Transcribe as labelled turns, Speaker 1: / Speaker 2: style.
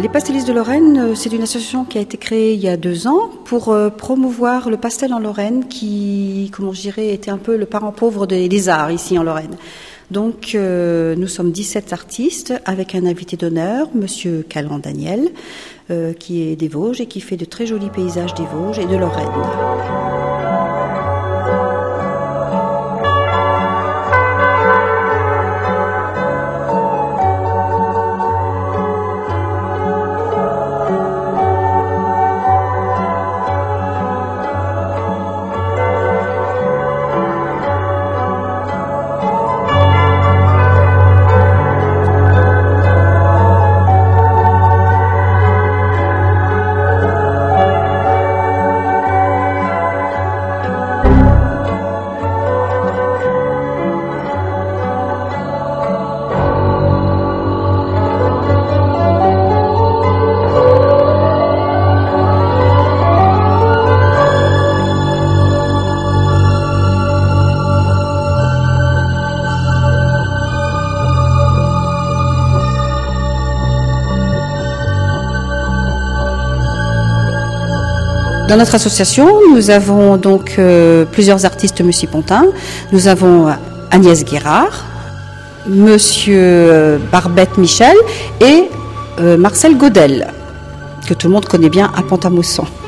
Speaker 1: Les Pastellistes de Lorraine, c'est une association qui a été créée il y a 2 ans pour promouvoir le pastel en Lorraine qui, comment je dirais, était un peu le parent pauvre des arts ici en Lorraine. Donc nous sommes 17 artistes avec un invité d'honneur, Monsieur Callan Daniel, qui est des Vosges et qui fait de très jolis paysages des Vosges et de Lorraine. Dans notre association, nous avons donc plusieurs artistes mucipontains. Nous avons Agnès Guérard, Monsieur Barbette Michel et Marcel Godel, que tout le monde connaît bien à Pont-à-Mousson.